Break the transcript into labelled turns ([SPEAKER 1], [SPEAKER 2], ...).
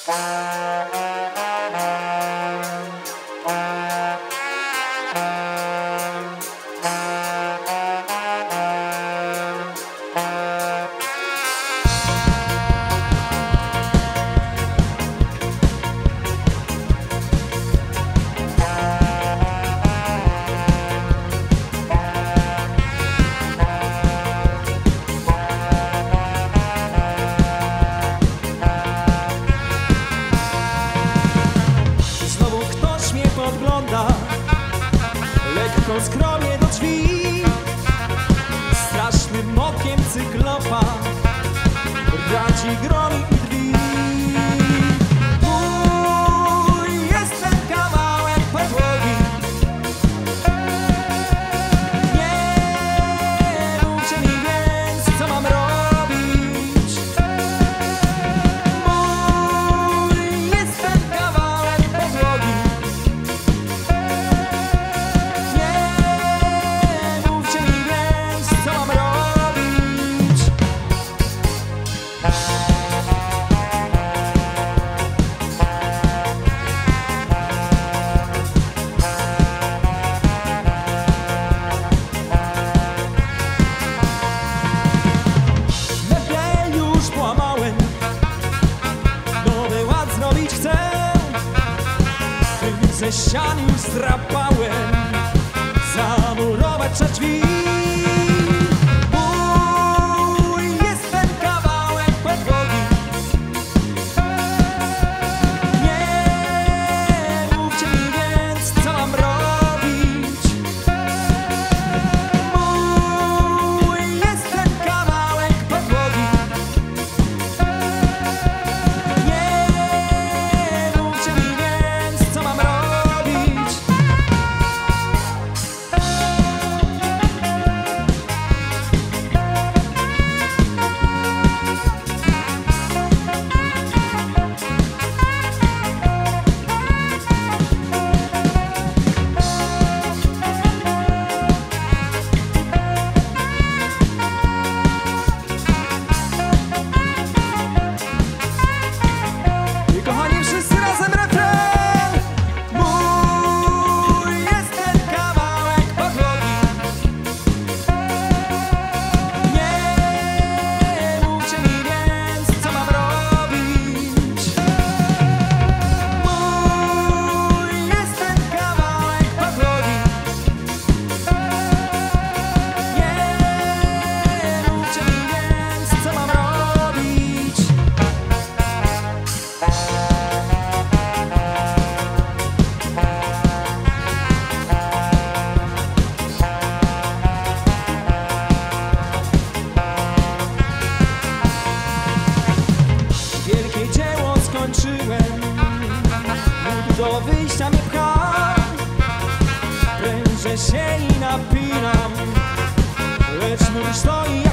[SPEAKER 1] Lekko skromie do drzwi, strasznym okiem cyklopa radzi gromi i drwi. Mój jest ten kawałek podłogi. Nie mówcie mi więc, co mam robić. Mój jest ten kawałek podłogi. Ze ścian już zdrapałem, zamurować przed drzwi. Mój jest ten kawałek podłogi. Nie mówcie mi więc, co mam robić. Mój jest ten kawałek podłogi. Nie mówcie mi więc, co mam robić. Kochani, wszyscy razem refren! Mój jest ten kawałek podłogi. Nie mówcie mi więc, co mam robić. Mój jest ten kawałek podłogi. Nie mówcie mi więc, co mam robić. Wielkie dzieło skończyłem, lód do wyjścia mnie pcha. Prężę się i napinam, lecz nóż stoi jak